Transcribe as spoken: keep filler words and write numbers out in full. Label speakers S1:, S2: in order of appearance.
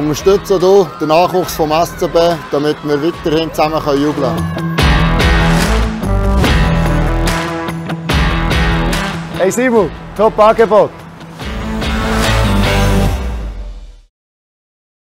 S1: Unterstütze du den Nachwuchs vom S C B, damit wir weiterhin zusammen jubeln können.
S2: Hey Simon, top Angebot!